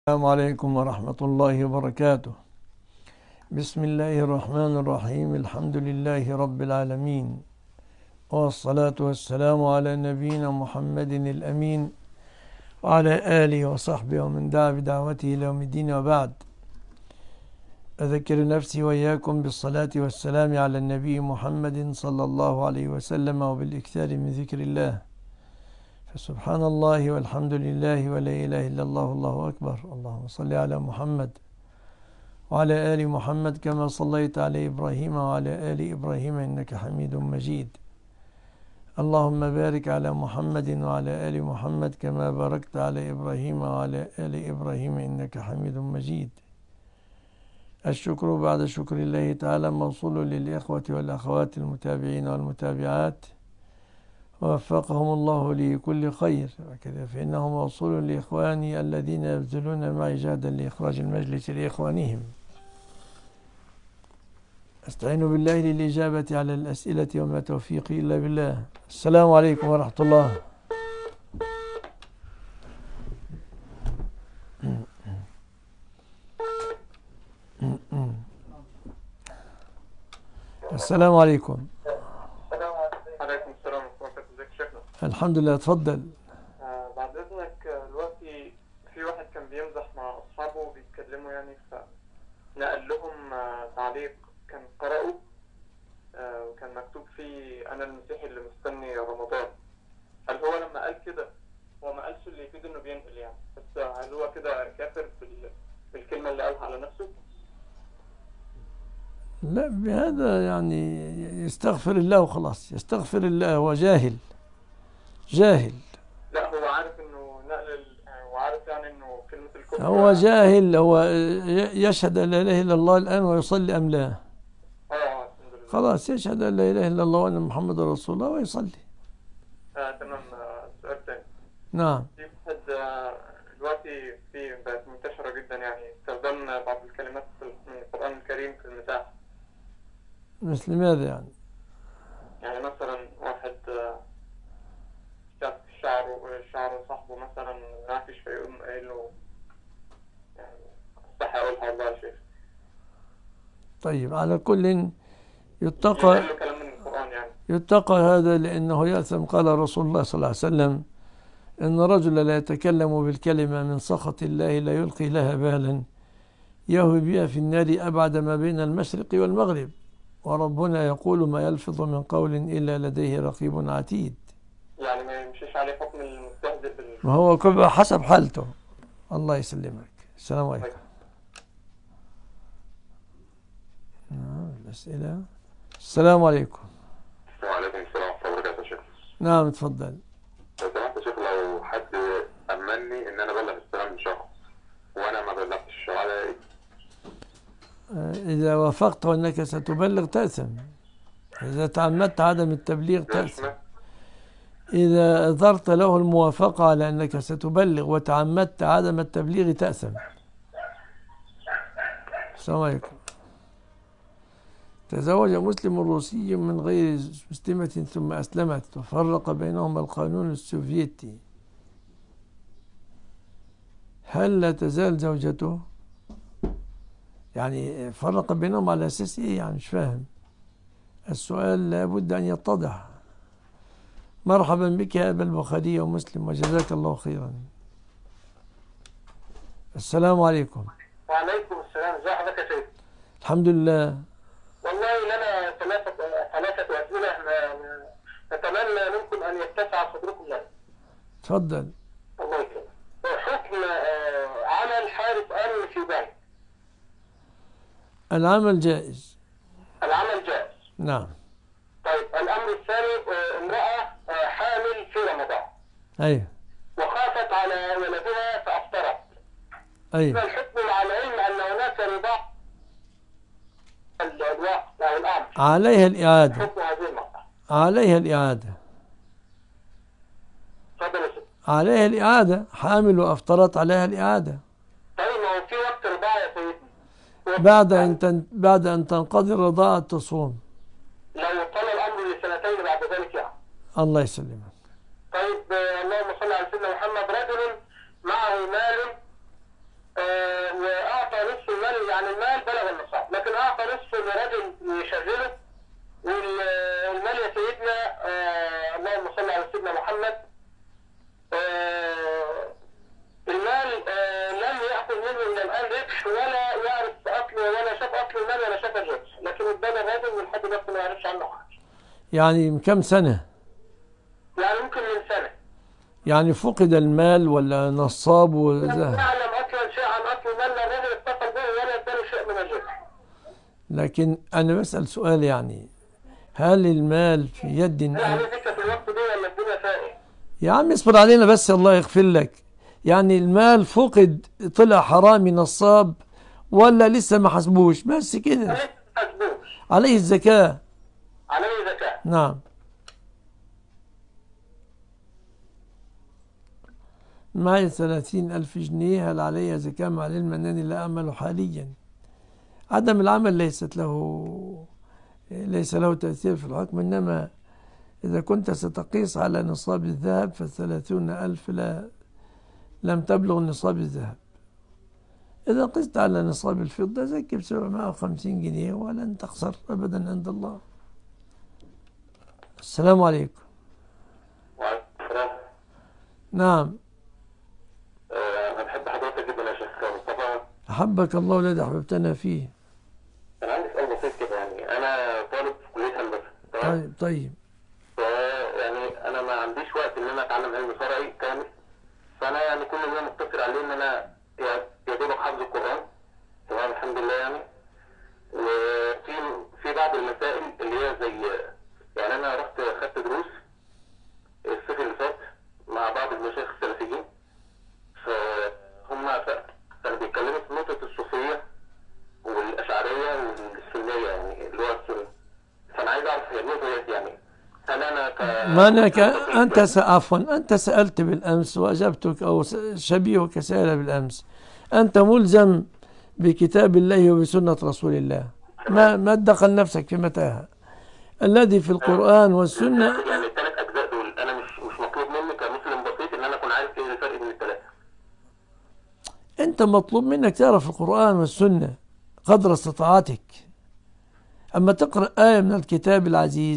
السلام عليكم ورحمة الله وبركاته. بسم الله الرحمن الرحيم. الحمد لله رب العالمين، والصلاة والسلام على نبينا محمد الأمين وعلى آله وصحبه ومن دعا بدعوته إلى يوم الدين، وبعد. أذكر نفسي وإياكم بالصلاة والسلام على النبي محمد صلى الله عليه وسلم، وبالإكثار من ذكر الله. فسبحان الله والحمد لله ولا إله إلا الله والله أكبر. اللهم صل على محمد وعلى آل محمد كما صليت على إبراهيم وعلى آل إبراهيم إنك حميد مجيد. اللهم بارك على محمد وعلى آل محمد كما باركت على إبراهيم وعلى آل إبراهيم إنك حميد مجيد. الشكر بعد شكر الله تعالى موصول للإخوة والأخوات المتابعين والمتابعات، ووفقهم الله لكل خير، وكذا فإنه موصول لإخواني الذين يبذلون معي جهدا لإخراج المجلس لإخوانهم. أستعين بالله للإجابة على الأسئلة، وما توفيقي إلا بالله. السلام عليكم ورحمة الله. السلام عليكم. عليكم السلام ورحمة الله. ازيك يا شيخنا؟ الحمد لله، اتفضل. بعد إذنك، دلوقتي في واحد كان بيمزح مع أصحابه وبيتكلموا فنقل لهم تعليق كان قرأه، وكان مكتوب فيه أنا المسيحي اللي مستني رمضان. هل هو لما قال كده هو ما قالش اللي يفيد إنه بينقل بس هل هو كده كافر بالكلمة اللي قالها على نفسه؟ لا، بهذا يستغفر الله وخلاص. يستغفر الله، هو جاهل. لا، هو عارف إنه نقل وعارف إنه كلمة الكفر. هو جاهل. هو يشهد أن لا إله إلا الله الآن ويصلي أم لا؟ الحمد لله. خلاص، يشهد أن لا إله إلا الله وأن محمد رسول الله ويصلي. تمام. سؤال تاني. نعم. في واحد دلوقتي بقت منتشرة جدا استخدام بعض الكلمات من القرآن الكريم في المزاح. مثل ماذا مثلا واحد شاف شعر صاحبه مثلا نافش، فيقوم قايل له صح أقولها والله يا شيخ. طيب، على كل يتقى كلام من القرآن يتقى هذا، لأنه يأثم. قال رسول الله صلى الله عليه وسلم: إن رجل لا يتكلم بالكلمة من سخط الله لا يلقي لها بالا يهوي بها في النار أبعد ما بين المشرق والمغرب، وربنا يقول ما يلفظ من قول إلا لديه رقيب عتيد. ما يمشيش عليه حكم المستهزئ ما هو كل حسب حالته. الله يسلمك. السلام عليكم. الأسئلة. السلام عليكم. وعليكم السلام ورحمة الله وبركاته يا شيخ. نعم، اتفضل. لو سمحت يا شيخ، لو حد أمني إن أنا أبلغ السلام لشخص وأنا ما بلغتش، على إيه؟ إذا وافقت أنك ستبلغ تأثم. إذا تعمدت عدم التبليغ تأثم. إذا أظهرت له الموافقة على أنك ستبلغ وتعمدت عدم التبليغ تأثم. السلام عليكم. تزوج مسلم روسي من غير مسلمة ثم أسلمت، وفرق بينهما القانون السوفيتي. هل لا تزال زوجته؟ فرق بينهم على أساس إيه؟ مش فاهم السؤال، لابد أن يتضح. مرحبا بك يا أبا البخاري ومسلم، وجزاك الله خيرا. السلام عليكم. وعليكم السلام. ازي حضرتك يا شيخ؟ الحمد لله. والله لنا ثلاثة أسئلة نتمنى منكم أن يتسع صدركم لنا. تفضل. الله يكرمك. حكم عمل حارس أمن في بنك. العمل جائز. العمل جائز. نعم. طيب، الأمر الثاني، امرأة حامل في رمضان. أيوه. وخافت على ولدها فأفطرت. أيوه. الحكم مع العلم أن هناك رضاع الوقت أو الأمر. عليها الإعادة. حكم هذه المرأة. عليها الإعادة. تفضل يا شيخ. عليها الإعادة. حامل وأفطرت، عليها الإعادة. طيب، ما هو في وقت رضاعة يا سيدي. بعد أن تنقضي الرضاعة تصوم. لو طال الأمر لسنتين بعد ذلك الله يسلمك. طيب، اللهم صل على سيدنا محمد. رجل معه مال يعني المال بلغ النصاب، لكن اعطى نصفه لرجل يشغله، والمال يا سيدنا اللهم صل على سيدنا محمد، المال لم يأخذ منه إلى الآن ربح، ولا يعرف أصله، ولا شاف أصل المال، ولا شاف الربح، لكن ادانا الراجل ولحد دلوقتي ما يعرفش عنه حاجة. يعني من كم سنة؟ يعني ممكن من سنة. يعني فقد المال ولا نصاب لم وذهب؟ يعلم أصلا شيء عن أصل المال، لا الراجل اتصل به ولا اداله شيء من الربح. لكن أنا بسأل سؤال، يعني هل المال في يد يعني ذكر في الوقت دي ولا الدنيا فائق؟ يا عم اصبر علينا بس، الله يغفر لك. يعني المال فقد، طلع حرامي نصاب ولا لسه ما حسبوش؟ بس كده. لسه ما حسبوش. عليه الزكاة. عليه زكاة. نعم. معي 30,000 جنيه، هل علي زكاة مع العلم أنني لا أعمل حاليا؟ عدم العمل ليس له تأثير في الحكم، إنما إذا كنت ستقيس على نصاب الذهب ف30,000 لم تبلغ نصاب الذهب. إذا قست على نصاب الفضة زكي ب750 جنيه ولن تخسر أبدا عند الله. السلام عليكم. وعليكم السلام. نعم. أنا بحب حضرتك جدا يا شيخ مصطفى. أحبك الله والذي أحببتنا فيه. أنا عندي سؤال بسيط كده، يعني أنا طالب في كلية هندسة، تمام؟ طيب. يعني أنا ما عنديش وقت إن أنا أتعلم علم شرعي كامل، فأنا يعني كل اللي أنا مقتصر عليه إن أنا يا دوبك حافظ القرآن، تمام الحمد لله يعني. وفي بعض المسائل اللي هي زي، يعني أنا رحت خدت دروس الصيف اللي فات مع بعض المشايخ السلفيين، فهم كانوا بيتكلموا في نقطة الصوفية والأشعرية والسنية، يعني اللي هو السنة. فأنا عايز أعرف هي النقطة ديت، يعني هل أنا أنت سألت بالأمس وأجبتك، أو شبيهك سأل بالأمس. أنت ملزم بكتاب الله وبسنة رسول الله، ما تدخل نفسك في متاهة. الذي في القرآن والسنة يعني الثلاث أجزاء دول أنا مش مطلوب مني كمسلم بسيط إن أنا أكون عارف إيه الفرق بين الثلاثة. أنت مطلوب منك تعرف القرآن والسنة قدر استطاعتك. أما تقرأ آية من الكتاب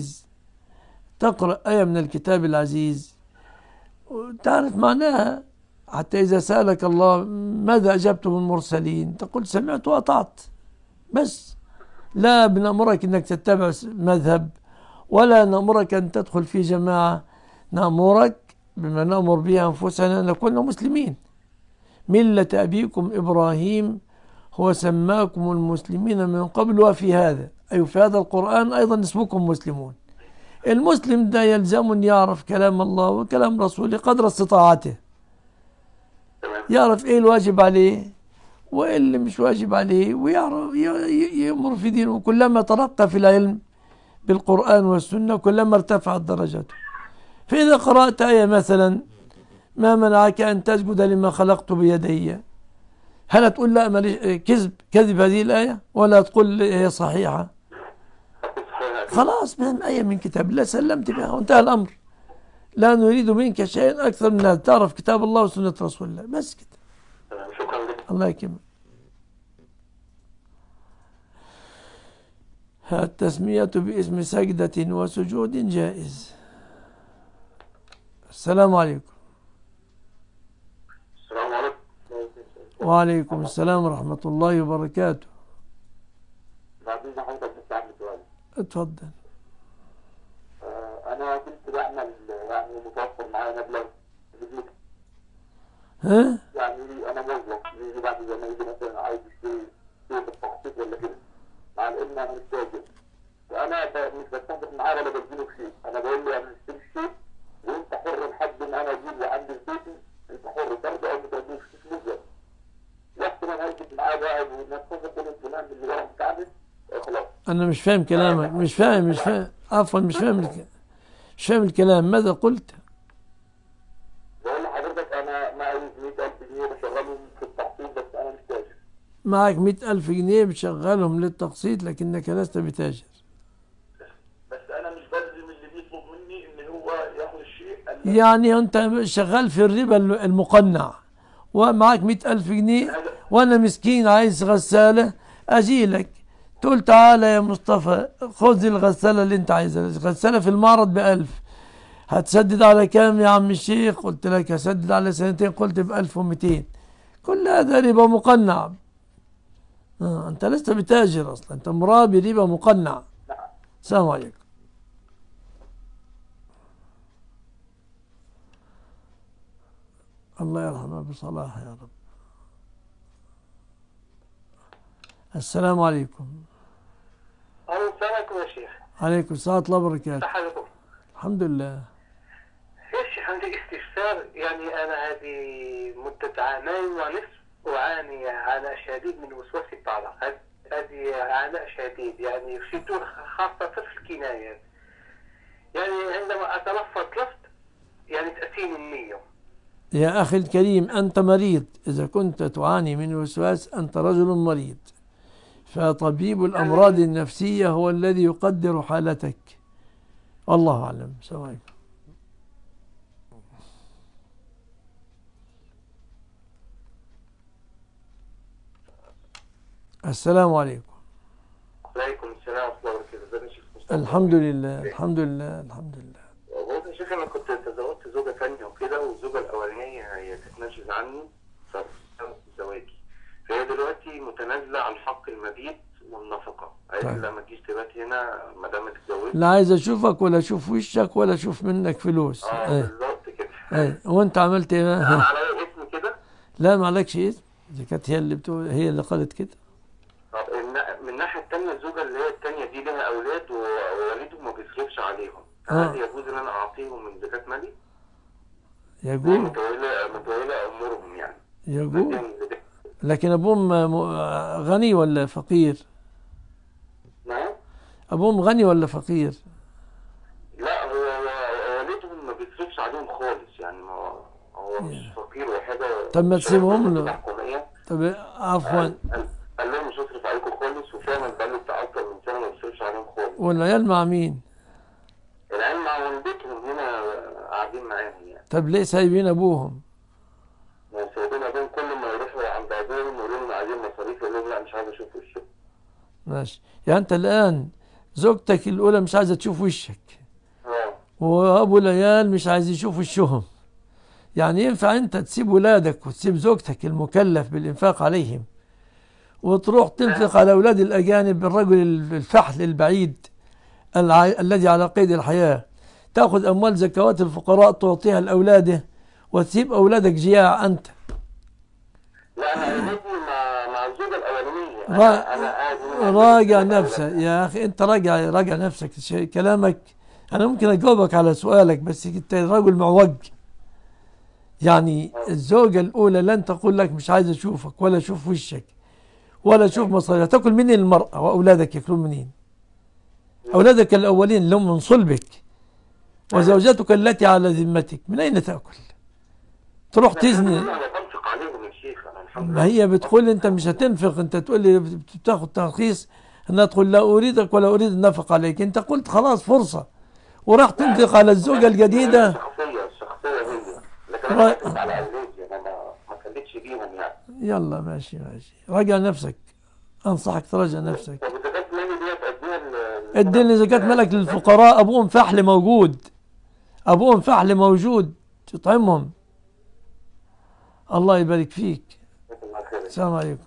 العزيز تعرف معناها، حتى إذا سألك الله ماذا أجبتم المرسلين تقول سمعت وأطعت بس. لا بنأمرك أنك تتبع مذهب، ولا نأمرك أن تدخل في جماعة، نأمرك بما نأمر به أنفسنا أن نكون مسلمين. ملة أبيكم إبراهيم هو سماكم المسلمين من قبل وفي هذا، أي في هذا القرآن أيضا اسمكم مسلمون. المسلم ده يلزم أن يعرف كلام الله وكلام رسوله قدر استطاعته، يعرف إيه الواجب عليه وإيه اللي مش واجب عليه، ويعرف يأمر في دينه. كلما ترقى في العلم بالقرآن والسنة كلما ارتفعت درجته. فإذا قرأت آية مثلا ما منعك أن تسجد لما خلقت بيدي، هل تقول لا كذب هذه الآية، ولا تقول هي صحيحة؟ خلاص من آية من كتاب الله سلمت بها وانتهى الأمر. لا نريد منك شيئا أكثر من أن تعرف كتاب الله وسنة رسول الله، بس كده. شكرا لك. الله يكرمك. التسمية باسم سجدة وسجود جائز. السلام عليكم. السلام عليكم. وعليكم السلام ورحمة الله وبركاته. بعدين حضرتك بتساعد سؤال. اتفضل. أنا كنت بعمل يعني متوفر معايا مبلغ كبير. ها؟ يعني أنا موظف، يجي بعد ما يجي مثلا عايز يشتري شيء بالتخطيط ولا كده، مع العلم أنا مش تاجر، فأنا مش بستنبط معاه ولا بديله شيء، أنا بقول له أنا اشتري الشيء وأنت حر لحد ما أنا أجيب وعندي بيتي، أنت حر ترجع أو ما ترجعش فلوسك. وقت ما هيجي معاه بقى ونتفق كل الكلام اللي ورا بتاعنا خلاص. أنا مش فاهم كلامك، مش فاهم عفوا مش فاهم الكلام. ماذا قلت؟ بقول لحضرتك أنا معي 100,000 جنيه بشغلهم في التحصيل، بس أنا مش تاجر. معك 100,000 جنيه بتشغلهم للتقسيط لكنك لست بتاجر. بس أنا مش بلزم اللي بيطلب مني إن هو ياخد الشيء. يعني أنت شغال في الربا المقنع ومعك 100,000 جنيه وأنا مسكين عايز غسالة، أجي لك تقول تعالى يا مصطفى خذ الغسالة اللي أنت عايزها، الغسالة في المعرض ب1000، هتسدد على كام يا عم الشيخ؟ قلت لك هسدد على سنتين، قلت ب1200. كل هذا ربا مقنع. أنت لست بتاجر أصلا، أنت مرابي ربا مقنع. السلام عليكم. الله يرحمه بصلاح يا رب. السلام عليكم. السلام عليكم يا شيخ. عليكم السلام ورحمة الله وبركاته. حالكم؟ الحمد لله. يا شيخ عندي استفسار، يعني أنا هذه مدة عامين ونصف أعاني عناء شديد من وسواس الطلاق. هذه عناء شديد يعني في خاصة في الكنايات، يعني عندما أتلفظ لفظ يعني تأتيني النية. يا أخي الكريم، أنت مريض. إذا كنت تعاني من وسواس أنت رجل مريض، فطبيب الأمراض النفسية هو الذي يقدر حالتك. والله أعلم. السلام عليكم. السلام عليكم. وعليكم السلام ورحمة الله وبركاته. ازيك يا شيخ مصطفى؟ الحمد لله الحمد لله الحمد لله. بص يا شيخ، أنا كنت تزوجت زوجة ثانية وكده، والزوجة الأولانية هي تتنازل عني فبسبب زواجي، فهي دلوقتي متنازلة عن حق المبيت والنفقة. قالت لي لا ما تجيش تبات هنا ما دام اتجوزت. لا عايز أشوفك ولا أشوف وشك ولا أشوف منك فلوس. بالظبط كده. وأنت عملت إيه؟ على اسم كده؟ لا ما عليكش اسم، إذا كانت هي اللي قالت كده. طب من الناحية التانية الزوجة اللي هي التانية دي لها أولاد ووالدهم ما بيصرفش عليهم، هل يجوز إن أنا أعطيهم من زكاة مالي؟ يجوز. متولى أمورهم يعني. يجوز. لكن أبوهم غني ولا فقير؟ نعم؟ أبوهم غني ولا فقير؟ لا هو والدهم ما بيصرفش عليهم خالص، يعني هو مش فقير وحاجة. طب ما تسيبهم له. طب عفوا. قال لهم مش هصرف عليكم خالص، وفعلا بقاله بتاع أكتر من سنة ما بيصرفش عليهم خالص. والعيال مع مين؟ العيال مع والدتهم هنا قاعدين معاهم يعني. طب ليه سايبين أبوهم؟ سايبين أبوهم، كل ما يروحوا عند أبوهم يقولوا لهم عايزين مصاريف، يقول لهم لا مش عايز أشوف وشك. ماشي. يعني أنت الآن زوجتك الأولى مش عايزة تشوف وشك، وأبو العيال مش عايز يشوف وشهم. يعني ينفع أنت تسيب ولادك وتسيب زوجتك المكلف بالإنفاق عليهم وتروح تنفق على أولاد الأجانب، الرجل الفحل البعيد الذي على قيد الحياة، تأخذ أموال زكوات الفقراء تعطيها لأولاده وتسيب أولادك جياع أنت؟ لا أنا أولادي مع الزوجة الأولانية. راجع نفسك يا أخي، أنت راجع نفسك. كلامك أنا ممكن أجاوبك على سؤالك، بس أنت رجل معوج. يعني الزوجة الأولى لن تقول لك مش عايز أشوفك ولا أشوف وشك ولا أشوف مصاريف. تأكل منين المرأة وأولادك يأكلون منين؟ أولادك الأولين اللي هم من صلبك وزوجتك التي على ذمتك من أين تأكل؟ تروح تزني. ما هي بتقول أنت مش هتنفق، أنت تقول لي بتاخذ ترخيص أنها تقول لا أريدك ولا أريد النفق عليك. أنت قلت خلاص فرصة وراح تنفق على الزوجة الجديدة. الشخصية هي، لكن أنا بنفق على أولادي، أنا ما خليتش بيهم يعني. يلا ماشي. راجع نفسك، أنصحك تراجع نفسك. طب زكاة مالي ديت اديني زكاة مالك للفقراء. أبوهم فحل موجود، أبوهم فحل موجود تطعمهم. الله يبارك فيك. السلام عليكم.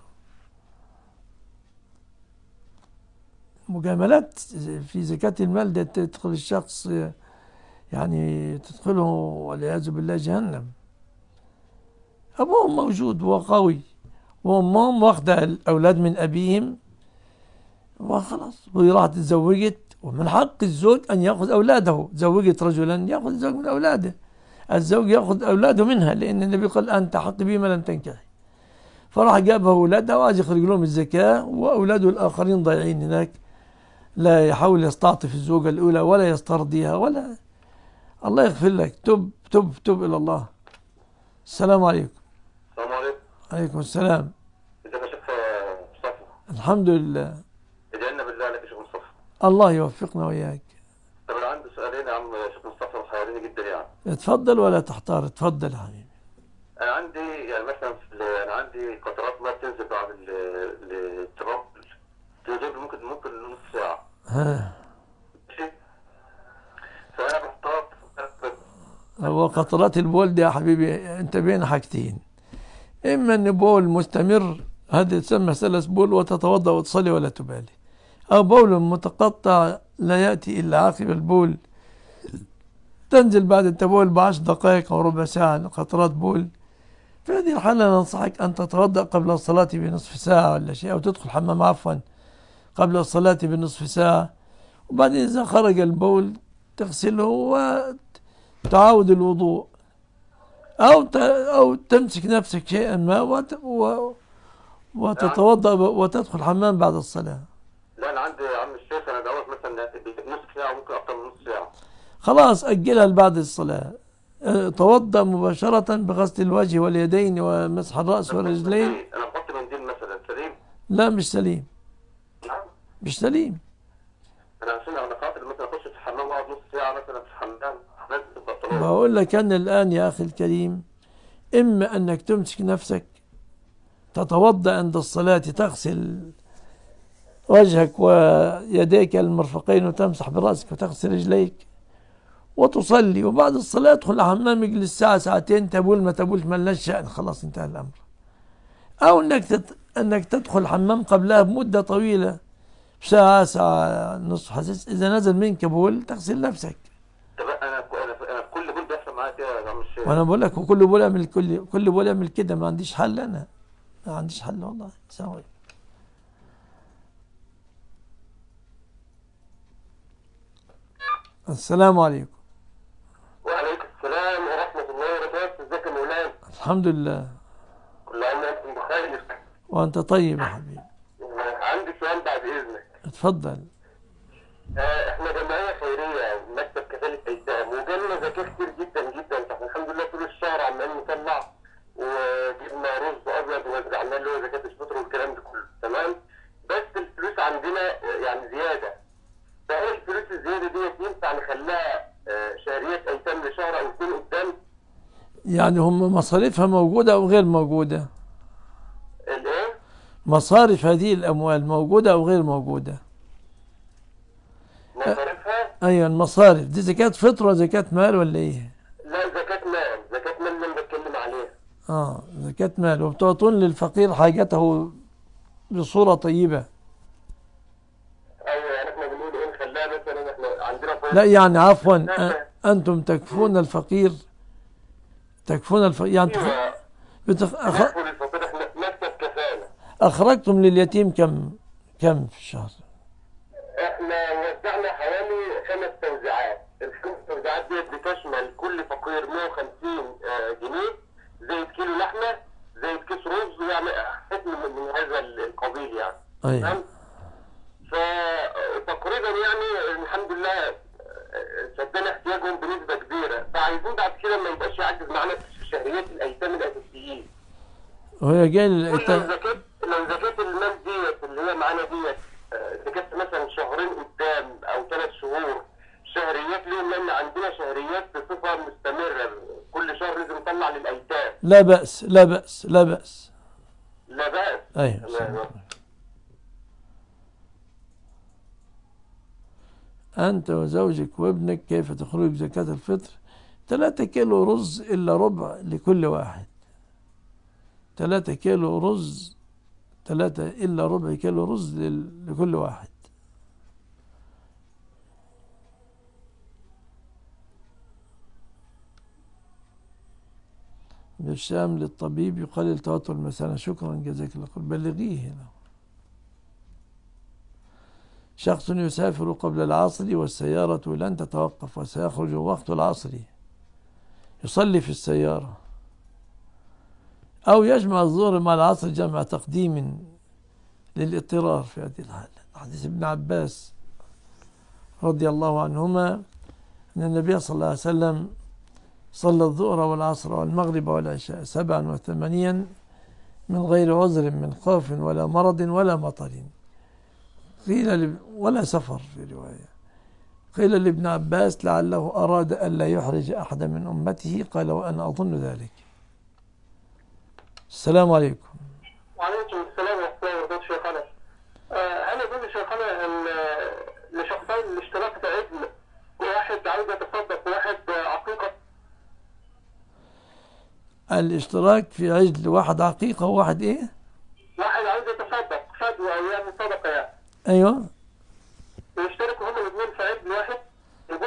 مجاملات في زكاة المال ده تدخل الشخص، يعني تدخله والعياذ بالله جهنم. أبوهم موجود وقوي وأمهم واخدة الأولاد من أبيهم وخلاص، وهي راحت اتزوجت، ومن حق الزوج أن يأخذ أولاده. زوجت رجلا يأخذ الزوج من أولاده، الزوج يأخذ أولاده منها، لأن النبي قال أنت حق بي ما لم تنكحي. فراح جابها أولادها وعايز يخرج لهم الزكاة، وأولاده الآخرين ضايعين هناك، لا يحاول يستعطف الزوجة الأولى ولا يسترضيها ولا. الله يغفر لك. تب إلى الله. السلام عليكم. السلام عليكم. عليكم السلام. ازيك يا شيخ مصطفى؟ الحمد لله. ادعي لنا بالله عليك يا شيخ مصطفى. الله يوفقنا وإياك. طب أنا عندي سؤالين يا عم شيخ مصطفى محيريني جدا يعني. اتفضل ولا تحتار، اتفضل يا حبيبي. أنا عندي يعني مثلا أنا عندي قطرات ما بتنزل بعد التراب ها. فأنا محتار. هو قطرات البول دي يا حبيبي انت بين حاجتين، اما ان بول مستمر هذا يسمى سلس بول وتتوضا وتصلي ولا تبالي، او بول متقطع لا ياتي الا عقب البول، تنزل بعد التبول ب10 دقائق او ربع ساعه قطرات بول. في هذه الحاله ننصحك ان تتوضا قبل الصلاه بنصف ساعه ولا شيء، او تدخل حمام عفوا قبل الصلاه بنصف ساعه، وبعدين اذا خرج البول تغسله وتعاود الوضوء، أو تمسك نفسك شيئا ما وتتوضأ وتدخل الحمام بعد الصلاة. لا انا عندي يا عم الشيخ، انا دوت مثلا نص ساعه ممكن اكتر من نص ساعه. خلاص أجلها لبعد الصلاة. توضأ مباشرة بغسل الوجه واليدين ومسح الرأس والرجلين. انا بحط منديل مثلا سليم؟ لا مش سليم، نعم مش سليم. انا عشان انا خاطر مثلا اخش في الحمام واقعد نص ساعه مثلا في الحمام لازم تبقى طلوع. بقول لك أنا الآن يا أخي الكريم، إما أنك تمسك نفسك تتوضأ عند الصلاة، تغسل وجهك ويديك المرفقين وتمسح برأسك وتغسل رجليك وتصلي، وبعد الصلاة تدخل الحمام يجلس ساعة ساعتين، تبول ما تبولش ملناش شأن، خلاص انتهى الأمر. أو أنك تدخل الحمام قبلها بمدة طويلة، ساعة ساعة نصف، حسيس إذا نزل منك بول تغسل نفسك. طب انا كل بول بيحصل معايا كده يا عم الشيخ. وأنا بقول لك وكل بول يعمل كل بول يعمل كده، ما عنديش حل، أنا ما عنديش حل والله. سوي. السلام عليكم. وعليكم السلام ورحمه الله وبركاته. ازيك يا مولانا؟ الحمد لله. كل عام وانتم بخير. وأنت طيب يا حبيبي. عندي سؤال بعد اذنك. اتفضل. احنا جمعيه خيريه مكتب كفاله ايتام، وجالنا زكاه كتير جدا جدا، فاحنا الحمد لله طول الشهر عمالين نطلع، وجبنا رز ابيض ووزعناه اللي هو زكاه الفطر والكلام ده كله تمام. بس الفلوس عندنا يعني زياده، فهل الفلوس الزياده دي ينفع نخليها شهريات ايتام لشهر او اتنين قدام؟ يعني هم مصاريفها موجودة أو غير موجودة؟ الايه؟ مصارف هذه الأموال موجودة أو غير موجودة؟ مصاريفها؟ أيوة المصارف دي زكاة فطر وزكاة مال ولا إيه؟ لا زكاه مال، زكاه مال اللي انا بتكلم عليها. زكاة مال، وبتعطون للفقير حاجته بصورة طيبة. ايوه يعني احنا بنقول ايه، نخليها مثلا احنا عندنا فوق. لا يعني عفوا أنتم تكفون الفقير، يعني ايوه نكفل الفقير، احنا مكتب كفاله. أخرجتم لليتيم كم في الشهر؟ احنا وزعنا حوالي 5 توزيعات، ال5 توزيعات ديت بتشمل كل فقير 150 جنيه، زائد كيلو لحمه، زائد كيس رز، يعني حكم من هذا القبيل يعني. أيوة. تمام؟ فتقريبا يعني الحمد لله سدنا احتياجهم بنسبه كبيره، فعايزين بعد كده ما يبقاش يعجز معانا في شهريات الايتام الاساسيين. وهي جاي الأيتام. لو زكاة المال ديت اللي هي معانا ديت زكاة مثلا شهرين قدام او 3 شهور شهريات ليهم، لان عندنا شهريات بصفة مستمرة كل شهر لازم نطلع للايتام. لا بأس لا بأس لا بأس. لا بأس. أيوة. أنت وزوجك وابنك كيف تخرج زكاة الفطر؟ 3 كيلو رز إلا ربع لكل واحد. 3 كيلو رز، 3 إلا ربع كيلو رز لكل واحد. بالشام للطبيب يقلل توتر المثانة. شكرا جزاك الله خير، بلغيه هنا. شخص يسافر قبل العصر والسيارة لن تتوقف وسيخرج وقت العصر، يصلي في السيارة أو يجمع الظهر مع العصر جمع تقديم للاضطرار في هذه الحالة. حديث ابن عباس رضي الله عنهما أن النبي صلى الله عليه وسلم صلى الظهر والعصر والمغرب والعشاء 7 و8 من غير عذر من خوف ولا مرض ولا مطر، قيل ولا سفر في رواية. قيل لابن عباس لعله أراد ألا يحرج أحد من أمته، قال وأنا أظن ذلك. السلام عليكم. وعليكم السلام ورحمة الله وبركاته. شيخنا أنا بقول شيخنا أن لشخصين الاشتراك في عجل، وواحد عاوز يتصدق وواحد عقيقة. الاشتراك في عجل، واحد عقيقة وواحد ايه؟ واحد عاوز يتصدق فدوى أو يعمل صدقة يعني، ايوه. ويشتركوا هما الاثنين في عجل واحد يجوز؟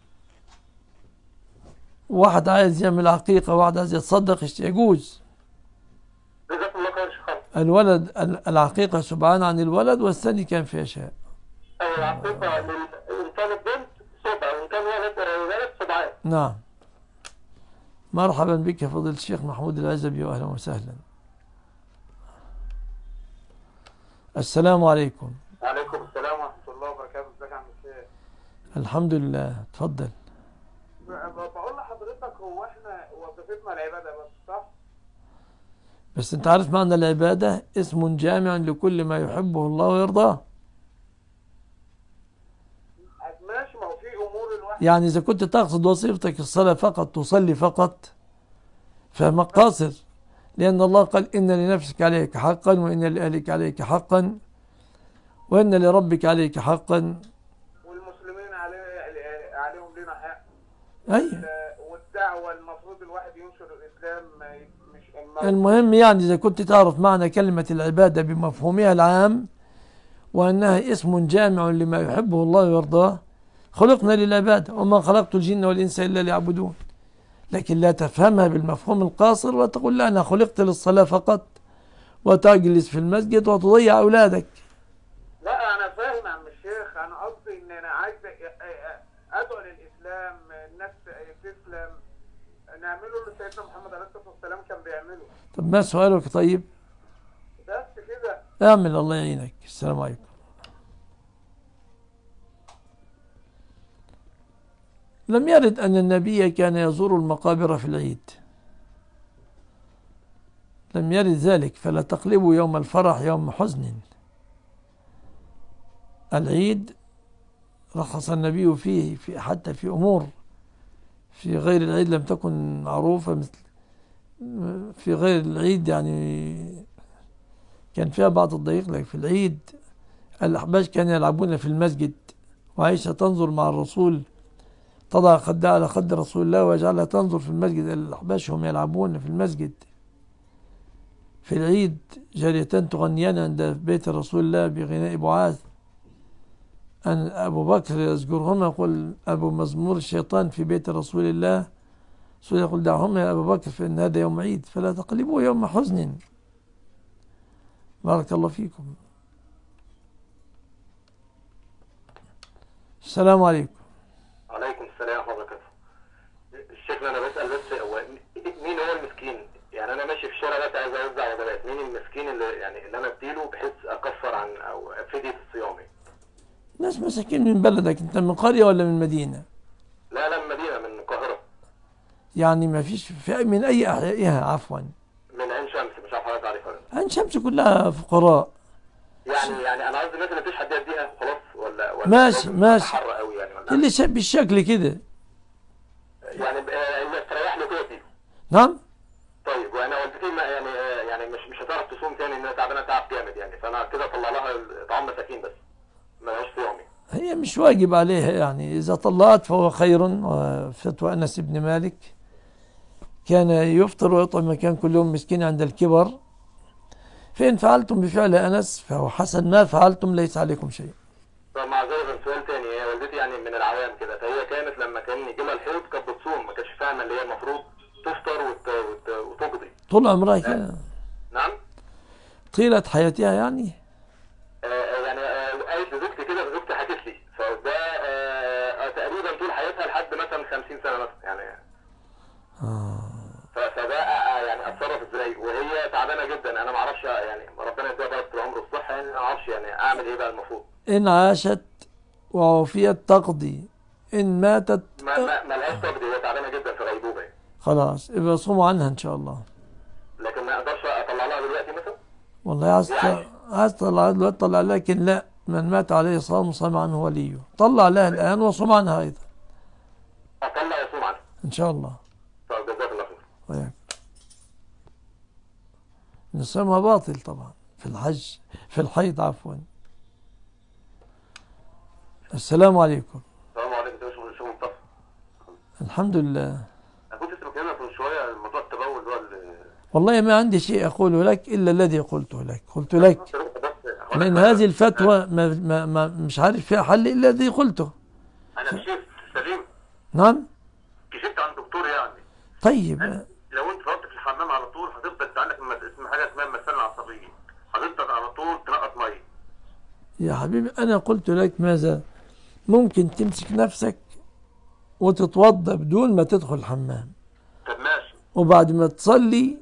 واحد عايز يعمل عقيقة وواحد عايز يتصدق يجوز. جزاكم الله خير شيخ. الولد العقيقة سبعان عن الولد، والثاني كان فيها شاء. أيوة العقيقة إن كانت بنت سبع وإن كان ولد سبعان. نعم. مرحبا بك يا فضيلة الشيخ محمود العزبي، وأهلا وسهلا. السلام عليكم. وعليكم السلام ورحمة الله وبركاته. ازيك يا عم الشيخ؟ الحمد لله، تفضل. بقول لحضرتك، هو احنا وظيفتنا العبادة بس صح؟ بس انت عارف معنى العبادة؟ اسم جامع لكل ما يحبه الله ويرضاه. ماشي، ما هو في امور الواحد يعني إذا كنت تقصد وظيفتك الصلاة فقط، تصلي فقط، فهمك قاصر، لأن الله قال إن لنفسك عليك حقا، وإن لأهلك عليك حقا، وإن لربك عليك حقا. والمسلمين عليهم لنا حق. أي والدعوة المفروض الواحد ينشر الإسلام مش المهم، يعني إذا كنت تعرف معنى كلمة العبادة بمفهومها العام، وأنها اسم جامع لما يحبه الله ويرضاه، خلقنا للعبادة، وما خلقت الجن والإنس إلا ليعبدون. لكن لا تفهمها بالمفهوم القاصر وتقول لا أنا خلقت للصلاة فقط، وتجلس في المسجد وتضيع أولادك. لا أنا فاهم يا عم الشيخ، أنا قصدي إن أنا عايز أدعو للإسلام، الناس تسلم، نعمله اللي سيدنا محمد عليه الصلاة والسلام كان بيعمله. طب ما سؤالك؟ طيب بس كده. اعمل، الله يعينك. السلام عليكم. لم يرد أن النبي كان يزور المقابر في العيد، لم يرد ذلك، فلا تقلبوا يوم الفرح يوم حزن. العيد رخص النبي فيه حتى في أمور في غير العيد لم تكن معروفة، مثل في غير العيد يعني كان فيها بعض الضيق. لك في العيد الأحباش كانوا يلعبون في المسجد، وعائشة تنظر مع الرسول، تضع خدها على خد رسول الله ويجعلها تنظر في المسجد. الأحباش هم يلعبون في المسجد. في العيد جاريتان تغنيان عند بيت رسول الله بغناء بعاث، أن أبو بكر يذكرهما يقول أبو مزمور الشيطان في بيت رسول الله، رسول يقول دعهما يا أبو بكر فإن هذا يوم عيد فلا تقلبوه يوم حزن. بارك الله فيكم. السلام عليكم. عليكم السلام ورحمة الله وبركاته. الشيخ أنا بسأل بس، هو مين هو المسكين؟ يعني أنا ماشي في الشارع دلوقتي عايز أوزع وجبات، مين المسكين اللي أنا أديله بحيث أكفر عن أو فدية الصيامي؟ ناس مساكين من بلدك. أنت من قرية ولا من مدينة؟ لا من مدينة، من القاهرة. يعني ما فيش من أي أحيائها؟ عفوا، من عين شمس، مش عارف حضرتك عارفها ولا لا. عين شمس كلها فقراء. يعني أنا قصدي الناس اللي مفيش حد يديها خلاص، ولا ماشي حر قوي يعني، ولا اللي بالشكل كده يعني اللي تريح له كده دي. نعم. طيب وانا والدتي يعني مش هتعرف تصوم تاني، انها تعبانه تعب جامد يعني، فانا كده اطلع لها طعام مساكين بس، ملهاش صيامي. هي مش واجب عليها يعني، إذا طلعت فهو خير. وفتوى أنس بن مالك كان يفطر ويطعم مكان كل يوم مسكين عند الكبر، فإن فعلتم بفعل أنس فهو حسن، ما فعلتم ليس عليكم شيء. طب مع ذلك سؤال تاني، هي والدتي يعني من العوام كده، فهي كانت لما كان يجي لها الحيض كانت بتصوم، ما كانتش فاهمه اللي هي المفروض تفطر وتقضي طول عمرها كده. نعم. طيلة حياتها يعني. يعني قالت لزوجتي كده، زوجتي حكت لي، فده تقريبا طول حياتها لحد مثلا 50 سنه مثلا يعني. فده يعني اتصرف ازاي وهي تعبانه جدا؟ انا ما اعرفش يعني، ربنا يديها بقى طول العمر والصحه يعني، ما اعرفش يعني اعمل ايه بقى المفروض. إن عاشت وعافيت تقضي، إن ماتت ما لهاش تقضي، هي تعبانه جدا في غيبوبه يعني. خلاص يبقى صوموا عنها إن شاء الله. لكن ما اقدرش اطلع لها دلوقتي مثلا. والله عايز تطلع دلوقتي طلع، لكن لا، من مات عليه صام صام عنه وليه. طلع لها الآن وصوم عنها أيضا. اطلع وصوم عنها إن شاء الله. طيب جزاك الله خير. وياك. نصومها باطل طبعا في الحج، في الحيض عفوا. السلام عليكم. السلام عليكم يا شيخ مصطفى. الحمد لله. انا كنت لسه بكلمك من شويه عن موضوع التبول اللي هو والله ما عندي شيء أقوله لك إلا الذي قلته لك. قلت لك لأن هذه الفتوى مش عارف فيها حل إلا الذي قلته. انا كشفت سليم. نعم. كشفت عن دكتور يعني. طيب. لو انت فضلت في الحمام على طول هتفضل عندك اسم حاجه اسمها المثانه العصبيه، هتفضل على طول تنقط ميه. يا حبيبي أنا قلت لك ماذا؟ ممكن تمسك نفسك وتتوضأ بدون ما تدخل الحمام. طب ماشي. وبعد ما تصلي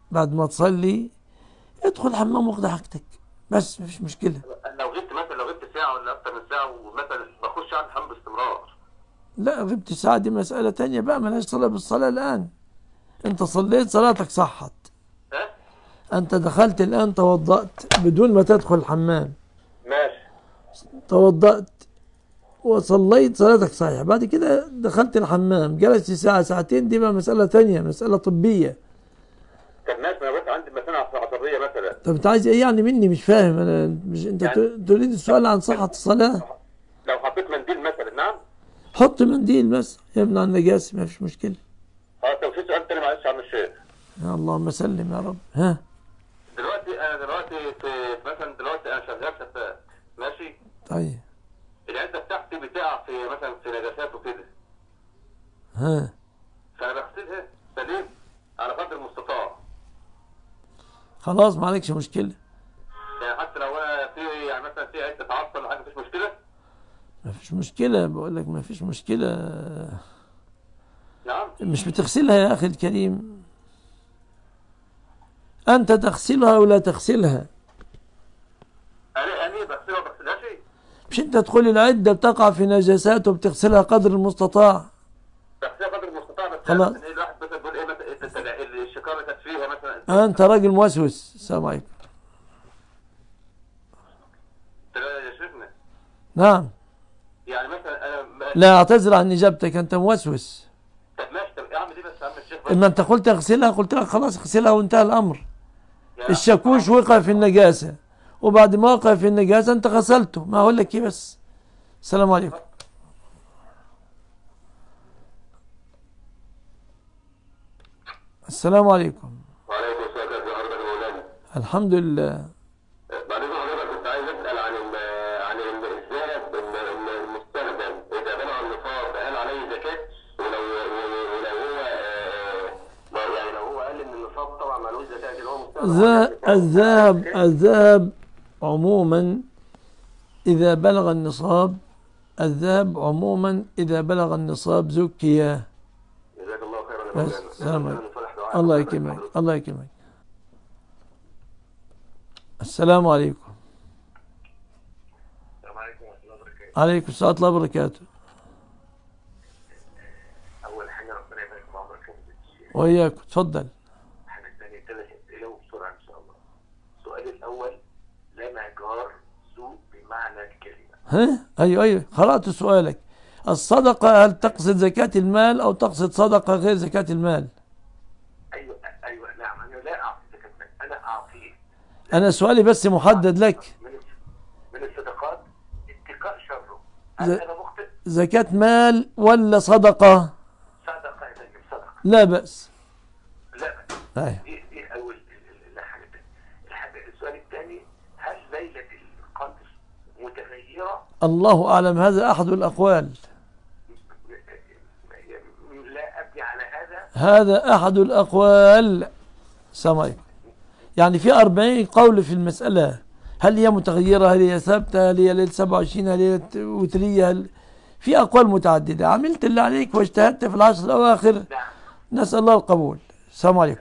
ادخل الحمام واخد حاجتك بس، مفيش مشكلة. لو غبت ساعه ولا اكتر من ساعه ومثلا بخش على الحمام باستمرار. لا غبت ساعة دي مسألة تانية بقى، مالهاش صلة بالصلاة الآن. أنت صليت صلاتك صحت. أنت دخلت الآن توضأت بدون ما تدخل الحمام. ماشي. توضأت وصليت صلاتك صحيحة، بعد كده دخلت الحمام جلست ساعة ساعتين، دي بقى مسألة تانية، مسألة طبية. طب ماشي، انا بس عندي مثلا عصبية مثلا. طب أنت عايز إيه يعني مني؟ مش فاهم أنا. مش أنت يعني تريد السؤال عن صحة الصلاة؟ لو حطيت منديل مثلا. نعم. حط منديل بس يمنع النجاسة، ما فيش مشكلة. طب في سؤال تاني معلش يا عم الشيخ. يا اللهم سلم يا رب. ها. انا دلوقتي انا شغال سفاح. ماشي. طيب. العده بتاعتي بتقع في مثلا في نجاسات وكده. ها. فانا بغسلها سليم على قدر المستطاع. خلاص ما عليكش مشكلة. يعني حتى لو انا في يعني مثلا في عده تعطل ولا حاجه مفيش مشكله؟ مفيش مشكلة، بقول لك مفيش مشكلة. نعم. مش بتغسلها يا أخي الكريم. أنت تغسلها ولا تغسلها؟ أنا بغسلها وما بغسلهاش؟ مش أنت تدخل العدة بتقع في نجاسات وبتغسلها قدر المستطاع؟ بغسلها قدر المستطاع بس. خلاص. يعني الواحد مثلا بيقول إيه مثلا الشكارة كانت فيها مثلا. أنت راجل موسوس. السلام عليكم. يا شيخنا. نعم. يعني مثلا أنا لا أعتذر عن إجابتك، أنت موسوس. طب ماشي. طب اعمل إيه بس يا عم الشيخ بس؟ إما أنت قلت اغسلها، قلت لك خلاص اغسلها وانتهى الأمر. الشاكوش وقع في النجاسة، وبعد ما وقع في النجاسة أنت غسلته، ما أقول لك إيه بس. السلام عليكم. السلام عليكم. وعليكم السلام ورحمة الله وبركاته. الحمد لله. بعدين حضرتك كنت عايز أسأل عن الذهب المستخدم إذا بلغ النصاب هل عليه زكاة؟ ولو هو يعني لو هو قال إن النصاب طبعا مالوش زكاة اللي هو مستخدم. الذهب عموما إذا بلغ النصاب، الذهب عموما إذا بلغ النصاب زكي. جزاك الله خيرا. بس السلام عليكم. الله يكرمك. الله يكرمك. السلام عليكم. السلام عليكم ورحمة الله وبركاته. عليكم السلام ورحمة الله وبركاته. أول حاجة ربنا يبارك في عمرك وإياكم. تفضل. حاجة ثانية 3 أسئلة وبسرعة إن شاء الله. السؤال الأول، لما جار سوء بمعنى الكلمة. ها؟ أيوه قرأت سؤالك. الصدقة هل تقصد زكاة المال أو تقصد صدقة غير زكاة المال؟ أيوه نعم. أنا لا أعطي زكاة المال، أنا أعطيه. أنا سؤالي بس محدد لك. من الصدقات اتقاء شره. أنا مخطئ؟ زكاة مال ولا صدقة؟ صدقة يا فندم، صدقة. لا بأس. لا بأس. أيوه. دي أول الحاجة. السؤال الثاني، هل ليلة القدر متغيرة؟ الله أعلم، هذا أحد الأقوال. لا أبني على هذا. هذا أحد الأقوال. سامعك. يعني في 40 قول في المسألة، هل هي متغيرة، هل هي ثابتة، هل هي ليلة 27، هل هي وترية، في أقوال متعددة. عملت اللي عليك واجتهدت في العشر الأواخر. نسأل الله القبول. السلام عليكم.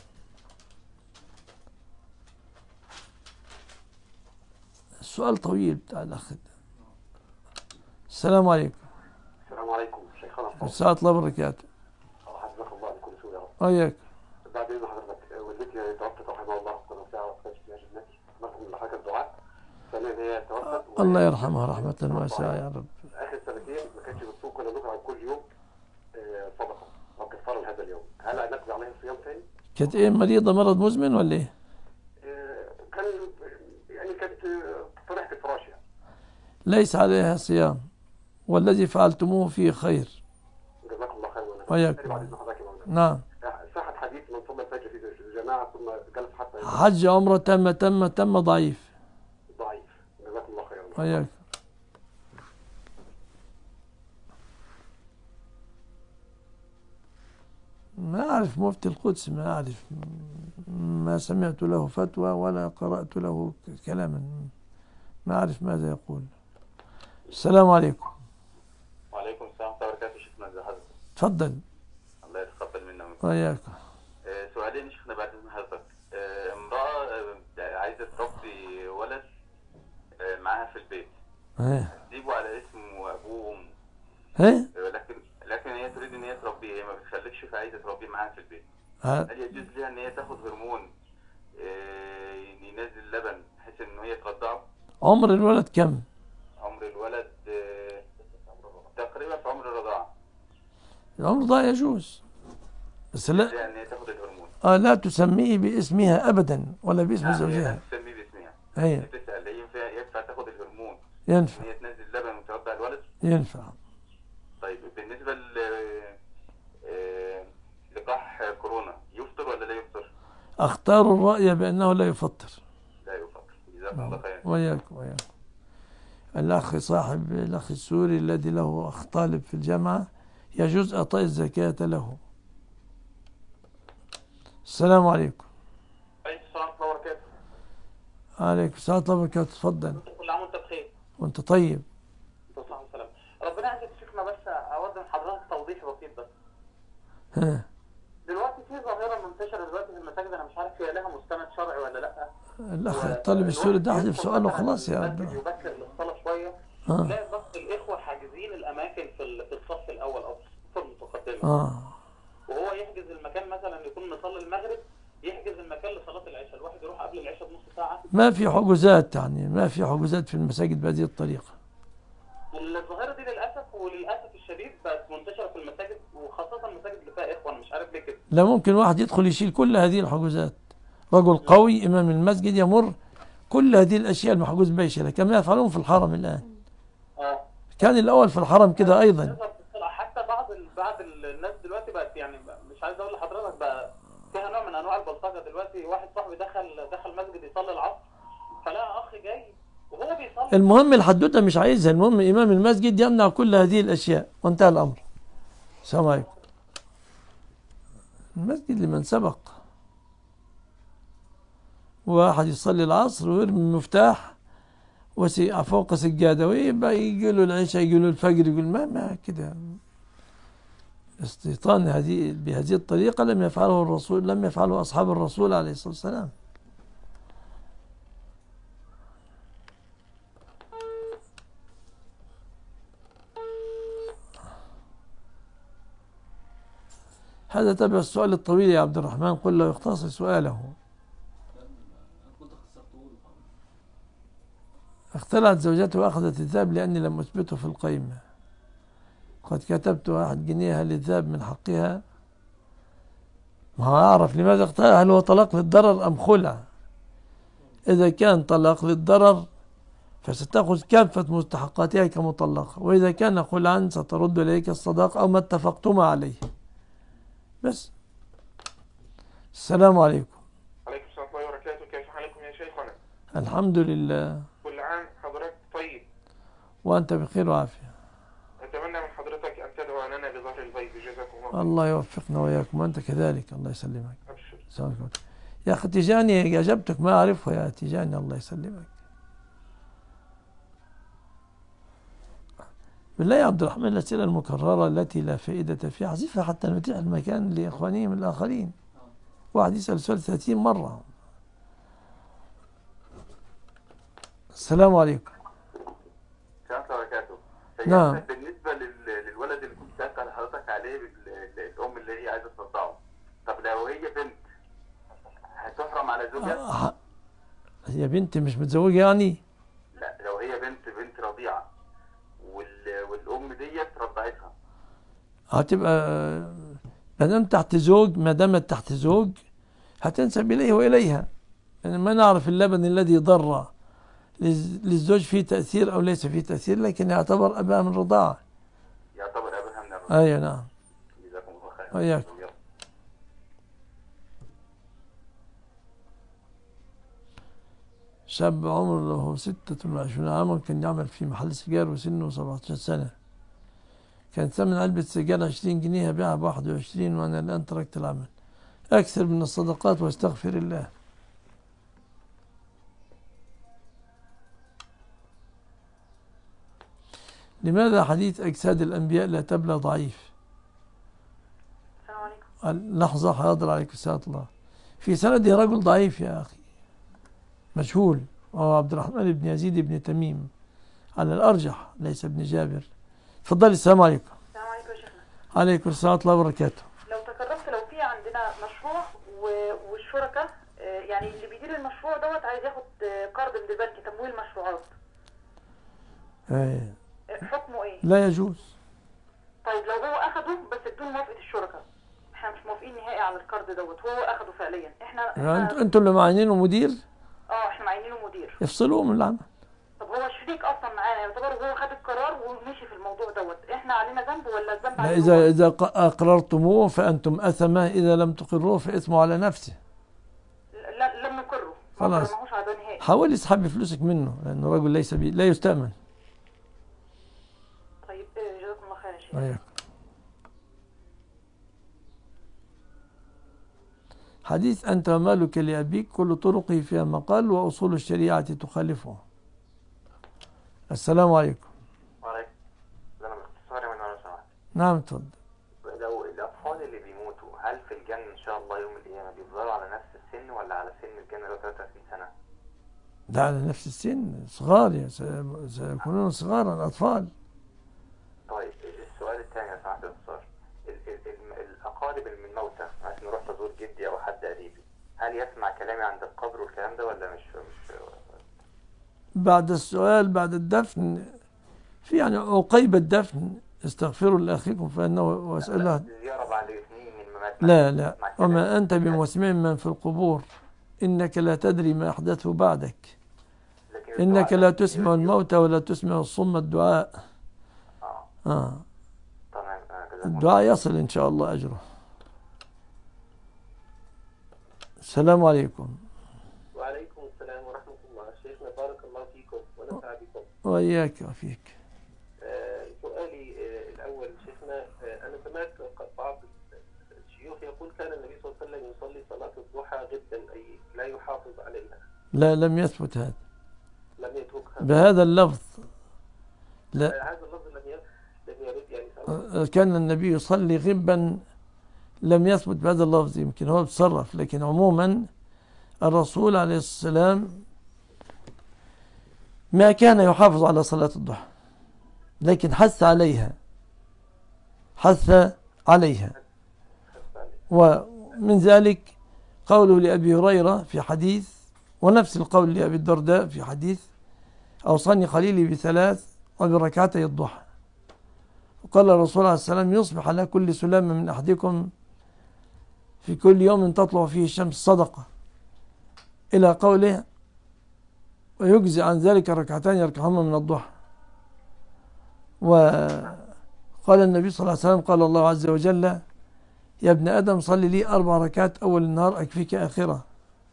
السؤال طويل بتاع الأخ. السلام عليكم. السلام عليكم شيخنا. السلام الله وبركاته. حفظك الله بكل سوء يا رب. وإياك. بعد إذن حضرتك، والدتي توفت رحمها الله كنا ساعة وكانت فيها جنتي، نطلب من حضرتك الدعاء. ثانيا هي توفت. الله يرحمها رحمة واسعة يا رب. آخر سنتين ما كانتش بتصوم، كنا بنقعد كل يوم صدقة أو كفارة لهذا اليوم. هل نقضي عليها صيام ثاني؟ كانت إيه، مريضة مرض مزمن ولا إيه؟ كان يعني كانت طريحة الفراش يعني. ليس عليها صيام. والذي فعلتموه فيه خير. جزاك الله خير. وإياكم. نعم. صحة حديث من صلى الفجر في جماعة ثم جلس حتى حج عمرة تم ضعيف. ضعيف. جزاك الله خير. وإياكم. ما أعرف مفتي القدس، ما أعرف، ما سمعت له فتوى ولا قرأت له كلاما، ما أعرف ماذا يقول. السلام عليكم. وعليكم السلام ورحمة الله وبركاته. شيخنا ازي حضرتك؟ تفضل. الله يتقبل منا ومنك. وإياكم. سؤالين شيخنا بعد إذن حضرتك. امرأة عايزة تربي ولد معاها في البيت. تجيبه على اسم أبوه وأمه. لكن هي تريد إن هي تربيه، هي ما بتخلفش فعايزة تربيه معاها في البيت. هل يجوز لها إن هي تاخد هرمون ينزل لبن بحيث إن هي ترضعه؟ عمر الولد كم؟ عمر الولد تقريبا في عمر الرضاعة. العمر ده يجوز، بس لا ان هي تاخد الهرمون. لا تسميه باسمها ابدا ولا باسم زوجها. لا تسميه باسمها. هي بتسأل ينفع تاخد الهرمون؟ ينفع. ان هي تنزل لبن وترضع الولد؟ ينفع. طيب بالنسبة لقاح كورونا يفطر ولا لا يفطر؟ اختار الرأي بأنه لا يفطر. لا يفطر. جزاكم الله خير. وياكم. الأخ صاحب الأخ السوري الذي له أخ طالب في الجامعة يجوز إعطاء الزكاة له. السلام عليكم. عليكم السلام ورحمة الله وبركاته. عليكم السلام ورحمة الله وبركاته. تفضل. كل عام وأنت بخير. وأنت طيب. بالصحة والسلامة. ربنا يعزك شيخنا، بس أود من حضرتك توضيح بسيط بس. دلوقتي في ظاهرة منتشرة دلوقتي في المساجد، أنا مش عارف هي لها مستند شرعي ولا لأ. الأخ الطالب السوري ده حذف سؤاله خلاص يا عبد. يبكر للصلاة شوية. لا بس الإخوة حاجزين الأماكن في الصف الأول أو في الصف المتقدمة. وهو يحجز المكان، مثلا يكون نصلي المغرب يحجز المكان لصلاة العشاء، الواحد يروح قبل العشاء بنص ساعة. ما في حجوزات، يعني ما في حجوزات في المساجد بهذه الطريقة. الظاهرة دي وللأسف الشديد بقت منتشرة في المساجد، وخاصة المساجد اللي فيها إخوة، أنا مش عارف ليه كده. لا ممكن واحد يدخل يشيل كل هذه الحجوزات، رجل قوي إمام المسجد يمر كل هذه الأشياء المحجوز بها يشيلها، كما يفعلون في الحرم الآن. كان الأول في الحرم كده أيضا. حتى بعض الناس دلوقتي بقت، يعني مش عايز أقول لحضرتك، بقى فيها نوع من أنواع البلطجة. دلوقتي واحد صاحبي دخل مسجد يصلي العصر، فلقى أخ جاي وهو بيصلي. المهم الحدوتة مش عايزها، المهم إمام المسجد يمنع كل هذه الأشياء وانتهى الأمر. السلام عليكم. المسجد لمن سبق. واحد يصلي العصر ويرمي المفتاح فوق سجادة، ويبقى يجي له العشاء، يجي له الفجر، يقول ما كده. استيطان بهذه الطريقة لم يفعله الرسول، لم يفعله أصحاب الرسول عليه الصلاة والسلام. هذا تبع السؤال الطويل يا عبد الرحمن، قل له يختصر سؤاله. اختلعت زوجته وأخذت الذهب لأني لم أثبته في القيمة. قد كتبت 1 جنيه للذهب من حقها. ما هو أعرف لماذا اختلع، هل هو طلاق للضرر أم خلع؟ إذا كان طلاق للضرر فستأخذ كافة مستحقاتها كمطلقة، وإذا كان خلعا سترد إليك الصداق أو ما اتفقتما عليه بس. السلام عليكم. عليكم السلام ورحمة الله وبركاته. كيف حالكم يا شيخنا؟ الحمد لله. كل عام حضرتك طيب وأنت بخير وعافية. أتمنى من حضرتك أن تدعو لنا بظهر الغيب. جزاكم الله. الله يوفقنا وإياكم، وأنت كذلك. الله يسلمك. أبشر. سلامك. يا أخي تيجاني أجبتك ما أعرفه يا تيجاني، الله يسلمك. بالله يا عبد الرحمن، الأسئلة المكررة التي لا فائدة فيها احذفها حتى نتيح المكان لإخوانهم الآخرين. واحد يسأل سؤال 30 مرة. السلام عليكم. السلام عليكم ورحمة الله وبركاته. نعم. بالنسبة للولد اللي كنت سألت حضرتك عليه، الأم اللي هي عايزة ترضعه، طب لو هي بنت هتحرم على زوجها؟ هي بنت مش متزوجة يعني؟ لا، لو هي بنت رضيعة والأم ديت رضعتها، هتبقى ما دامت تحت زوج هتنسب إليه وإليها، يعني ما نعرف اللبن الذي ضر للزوج فيه تأثير أو ليس فيه تأثير، لكن يعتبر أباها من الرضاعة. يعتبر أباها من الرضاعة. أي نعم. جزاكم الله خير. وإياك. شاب عمره 26 عاما كان يعمل في محل سجار وسنه 17 سنة. كان ثمن علبة سجار 20 جنيه، بيعها ب21، وأنا الآن تركت العمل. أكثر من الصدقات واستغفر الله. لماذا حديث أجساد الأنبياء لا تبلى ضعيف؟ السلام عليكم. لحظة، حاضر، عليك السلام الله. في سنده رجل ضعيف يا أخي، مجهول، وهو عبد الرحمن بن يزيد بن تميم على الأرجح، ليس ابن جابر. تفضلي. السلام عليكم. السلام عليكم يا شيخنا. عليكم السلام ورحمة الله وبركاته. لو تكرمت، لو في عندنا مشروع والشركاء يعني اللي بيدير المشروع دوت عايز ياخد قرض من البنك تمويل مشروعات، حكمه ايه؟ لا يجوز. طيب لو هو اخده بس بدون موافقة الشركاء، احنا مش موافقين نهائي على القرض دوت، وهو اخده فعليا، احنا انتوا اللي معينينه مدير؟ احنا معينينه مدير. افصلوه من العمل. طب هو شريك اصلا معانا، يعتبر هو خد القرار ومشي في الموضوع دوت، احنا علينا ذنب ولا الذنب لا، عليه؟ إذا أقررتموه فأنتم أثمة، إذا لم تقروه فإثمه على نفسه. لا، لم نقره، خلاص. ما قررناهوش على نهائي. حاولي اسحبي فلوسك منه، لأنه رجل ليس لا يستأمن. طيب جزاكم الله خير يا شيخ. أيوة. حديث أنت ومالك لأبيك كل طرقه فيها مقال وأصول الشريعة تخالفه. السلام عليكم. وعليكم السلام. باختصار من لو سمحت. نعم اتفضل. لو الأطفال اللي بيموتوا هل في الجنة إن شاء الله يوم القيامة بيفضلوا على نفس السن ولا على سن الجنة لو 33 سنة؟ ده على نفس السن، صغار، سيكونون صغارا، أطفال. طيب السؤال الثاني يا سماحة الدكتور، الأقارب من الموتى، مثلا نروح تزور جدي أو حد قريبي، هل يسمع كلامي عند القبر والكلام ده ولا مش؟ بعد السؤال بعد الدفن، في يعني عقيب الدفن استغفروا لأخيكم فإنه واسأله. زيارة بعد سنين من ممات. لا، وما أنت بمسمع من في القبور، إنك لا تدري ما أحدثه بعدك، إنك لا تسمع الموتى ولا تسمع الصم الدعاء. تمام. الدعاء يصل إن شاء الله أجره. السلام عليكم. وعليكم السلام ورحمة الله. شيخنا بارك الله فيكم ونفع بكم. وإياك وفيك. سؤالي الأول شيخنا، أنا سمعت بعض الشيوخ يقول كان النبي صلى الله عليه وسلم يصلي صلاة الضحى غدا، أي لا يحافظ عليها. لا، لم يثبت هذا. لم يتركها بهذا اللفظ. لا، هذا اللفظ لم يرد يعني. كان النبي يصلي غبا، لم يثبت بهذا اللفظ، يمكن هو بتصرف، لكن عموما الرسول عليه السلام ما كان يحافظ على صلاة الضحى، لكن حث عليها. ومن ذلك قوله لأبي هريرة في حديث، ونفس القول لأبي الدرداء في حديث أوصاني خليلي ب3 وبركعتي الضحى. وقال الرسول عليه السلام يصبح على كل سلام من أحدكم في كل يوم تطلع فيه الشمس صدقة، إلى قوله ويجزي عن ذلك 2 يركعهما من الضحى. وقال النبي صلى الله عليه وسلم قال الله عز وجل يا ابن آدم صل لي 4 ركعات أول النهار أكفيك آخرة.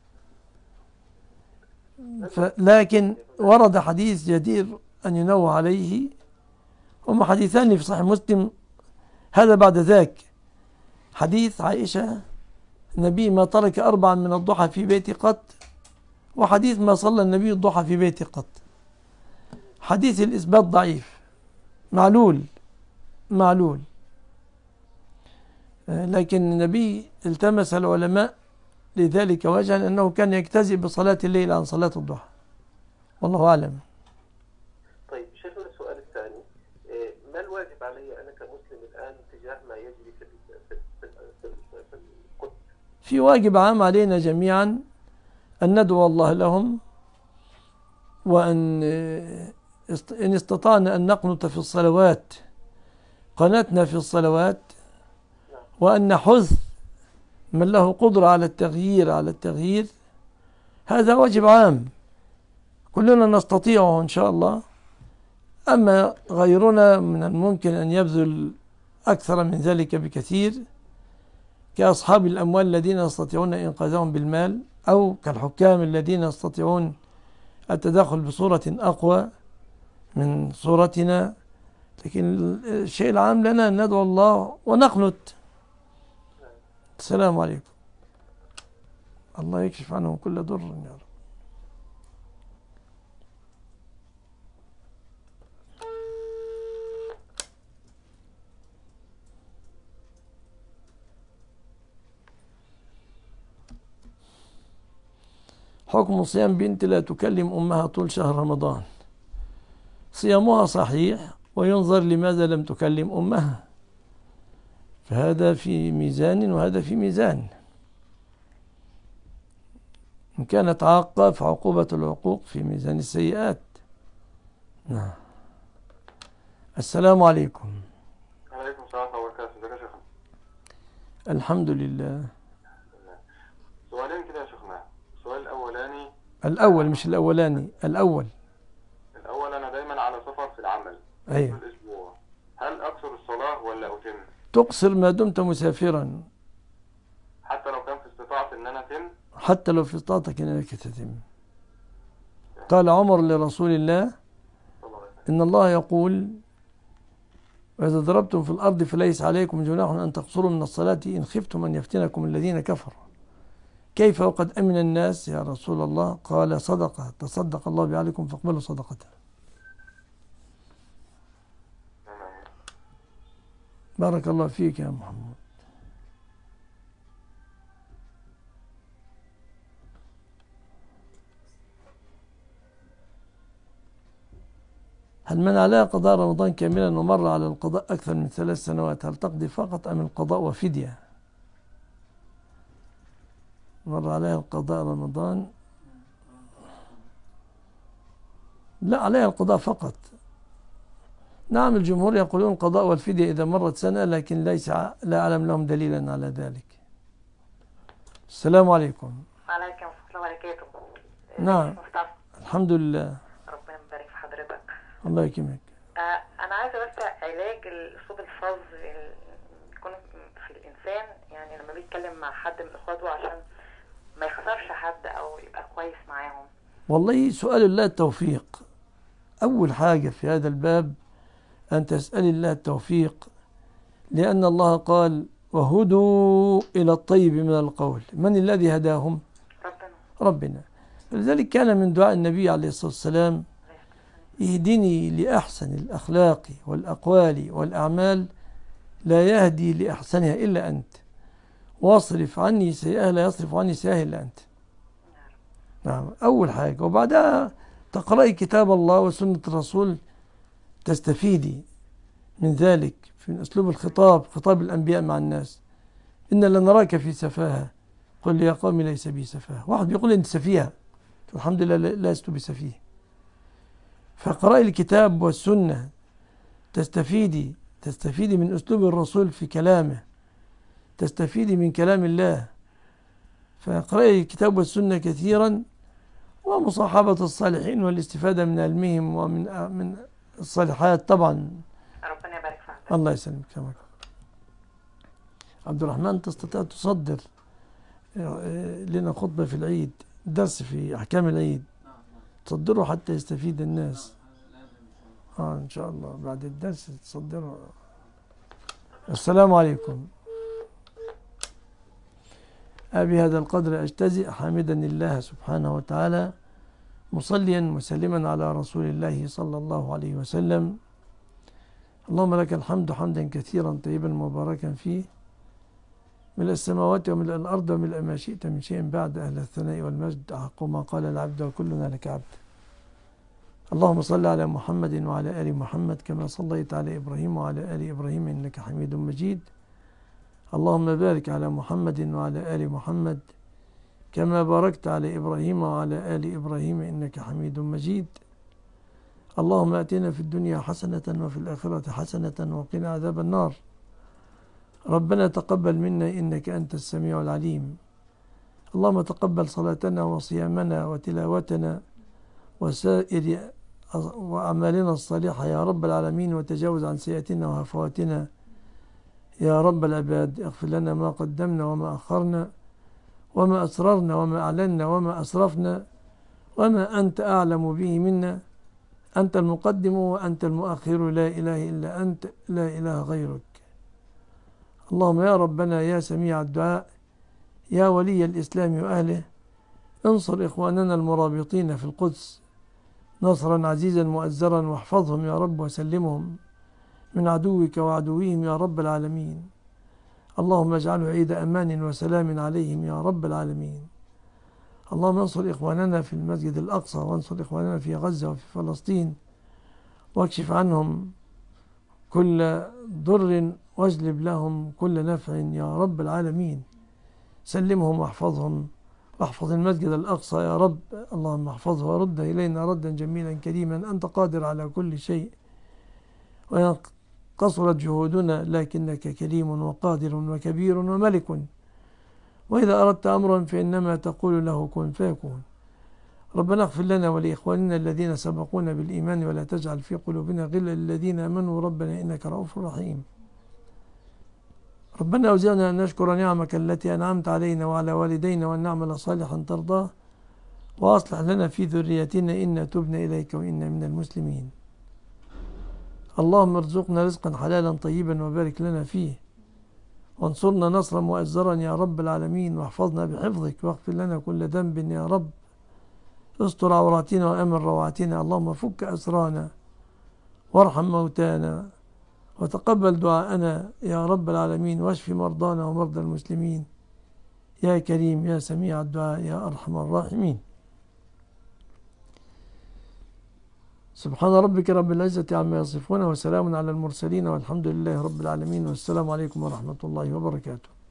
لكن ورد حديث جدير أن ينوه عليه، هما حديثان في صحيح مسلم، هذا بعد ذاك حديث عائشة النبي ما ترك 4 من الضحى في بيتي قط، وحديث ما صلى النبي الضحى في بيتي قط. حديث الإثبات ضعيف، معلول، لكن النبي التمس العلماء لذلك وجها أنه كان يجتزئ بصلاة الليل عن صلاة الضحى، والله أعلم. طيب شيخنا السؤال الثاني، ما الواجب علي أنا كمسلم الآن تجاه ما يجري في القدس؟ في واجب عام علينا جميعا أن ندعو الله لهم، وأن إن استطعنا أن نقنط في الصلوات قناتنا في الصلوات، وأن نحث من له قدرة على التغيير، هذا واجب عام. كلنا نستطيعه إن شاء الله. أما غيرنا من الممكن أن يبذل أكثر من ذلك بكثير، كأصحاب الأموال الذين يستطيعون إنقاذهم بالمال، أو كالحكام الذين يستطيعون التدخل بصورة أقوى من صورتنا. لكن الشيء العام لنا أن ندعو الله ونقنت. السلام عليكم. الله يكشف عنهم كل ضر يا رب. حكم صيام بنت لا تكلم أمها طول شهر رمضان. صيامها صحيح، وينظر لماذا لم تكلم أمها، فهذا في ميزان وهذا في ميزان. إن كانت عاقة فعقوبة العقوق في ميزان السيئات. نعم. السلام عليكم. عليكم السلام ورحمة الله وبركاته. ازيك يا شيخنا؟ الحمد لله. سؤالين كده يا شيخنا. السؤال الأولاني، الأول مش الأولاني، الأول. أنا دايما على سفر في العمل. أيوه. في الأسبوع، هل أقصر الصلاة ولا أتم؟ تقصر ما دمت مسافرا، حتى لو كان في استطاعتي إن أنا أتم؟ حتى لو في استطاعتك أنك تتم. قال عمر لرسول الله: إن الله يقول: وإذا ضربتم في الأرض فليس عليكم جناح أن تقصروا من الصلاة إن خفتم أن يفتنكم الذين كفروا. كيف وقد أمن الناس يا رسول الله؟ قال: صدقة، تصدق الله بعليكم فاقبلوا صدقته. بارك الله فيك يا محمد. هل من عليها قضاء رمضان كاملا ومر على القضاء أكثر من 3 سنوات، هل تقضي فقط أم القضاء وفدية؟ مر عليها القضاء رمضان، لا، عليها القضاء فقط. نعم، الجمهور يقولون القضاء والفدية إذا مرت سنة، لكن لا أعلم لهم دليلا على ذلك. السلام عليكم. وعليكم السلام وبركاته. نعم، الحمد لله. ربنا يبارك في حضرتك. الله يكرمك. أنا عايزة بس علاج الصوت الفظ يكون في الإنسان، يعني لما بيتكلم مع حد من إخواته عشان ما يخسرش حد أو يبقى كويس معاهم. والله سؤال الله التوفيق. أول حاجة في هذا الباب أن تسأل الله التوفيق، لأن الله قال: وهدوا إلى الطيب من القول. من الذي هداهم؟ ربنا. لذلك كان من دعاء النبي عليه الصلاة والسلام: اهدني لأحسن الأخلاق والأقوال والأعمال، لا يهدي لأحسنها إلا أنت، واصرف عني سيئها لا يصرف عني سيئها إلا أنت. نعم، أول حاجة. وبعدها تقرأي كتاب الله وسنة الرسول، تستفيدي من ذلك في أسلوب الخطاب، خطاب الأنبياء مع الناس. إن لنراك في سفاهة، قل يا قوم ليس بي سفاهة. واحد بيقول أنت سفيهة، الحمد لله لست بسفيه. فقرأي الكتاب والسنة، تستفيدي من أسلوب الرسول في كلامه، تستفيدي من كلام الله. فقرأي الكتاب والسنة كثيرا، ومصاحبة الصالحين والاستفادة من علمهم ومن الصالحات طبعا. ربنا يبارك فيك. الله يسلمك. سمك عبد الرحمن، تستطيع تصدر لنا خطبة في العيد، درس في أحكام العيد، تصدره حتى يستفيد الناس. إن شاء الله بعد الدرس تصدره. السلام عليكم. بهذا القدر أجتزئ، حامدا الله سبحانه وتعالى، مصليا مسلما على رسول الله صلى الله عليه وسلم. اللهم لك الحمد حمدا كثيرا طيبا مباركا فيه، ملء السماوات وملء الأرض وملء ما شئت من شيء بعد، أهل الثناء والمجد، أحق ما قال العبد وكلنا لك عبد. اللهم صل على محمد وعلى آل محمد كما صليت على إبراهيم وعلى آل إبراهيم إنك حميد مجيد. اللهم بارك على محمد وعلى آل محمد كما باركت على إبراهيم وعلى آل إبراهيم إنك حميد مجيد. اللهم آتنا في الدنيا حسنة وفي الآخرة حسنة وقنا عذاب النار. ربنا تقبل منا إنك أنت السميع العليم. اللهم تقبل صلاتنا وصيامنا وتلاوتنا وسائر وأعمالنا الصالحة يا رب العالمين، وتجاوز عن سيئاتنا وهفواتنا يا رب العباد. اغفر لنا ما قدمنا وما أخرنا وما أسررنا وما أعلنا وما أسرفنا وما أنت أعلم به منا. أنت المقدم وأنت المؤخر، لا إله إلا أنت، لا إله غيرك. اللهم يا ربنا يا سميع الدعاء يا ولي الإسلام وأهله، انصر إخواننا المرابطين في القدس نصرا عزيزا مؤزرا، واحفظهم يا رب وسلمهم من عدوك وعدوهم يا رب العالمين. اللهم اجعله عيد أمان وسلام عليهم يا رب العالمين. اللهم انصر إخواننا في المسجد الأقصى، وانصر إخواننا في غزة وفي فلسطين، واكشف عنهم كل ضر واجلب لهم كل نفع يا رب العالمين. سلمهم واحفظهم، واحفظ المسجد الأقصى يا رب. اللهم احفظه ورد إلينا ردا جميلا كريما. أنت قادر على كل شيء، وإن قصرت جهودنا لكنك كريم وقادر وكبير وملك، وإذا أردت أمرا فإنما تقول له كن فيكون. ربنا اغفر لنا ولإخواننا الذين سبقونا بالإيمان، ولا تجعل في قلوبنا غلا للذين آمنوا ربنا إنك رؤوف رحيم. ربنا أوزعنا أن نشكر نعمك التي أنعمت علينا وعلى والدينا، وأن نعمل صالحا ترضاه، وأصلح لنا في ذريتنا إنا تبنا إليك وإنا من المسلمين. اللهم ارزقنا رزقا حلالا طيبا وبارك لنا فيه، وانصرنا نصرا مؤزرا يا رب العالمين، واحفظنا بحفظك، واغفر لنا كل ذنب يا رب. استر عوراتنا وأمن روعاتنا. اللهم فك أسرانا وارحم موتانا، وتقبل دعاءنا يا رب العالمين، واشف مرضانا ومرضى المسلمين يا كريم يا سميع الدعاء يا أرحم الراحمين. سبحان ربك رب العزة عما يصفون، وسلام على المرسلين، والحمد لله رب العالمين، والسلام عليكم ورحمة الله وبركاته.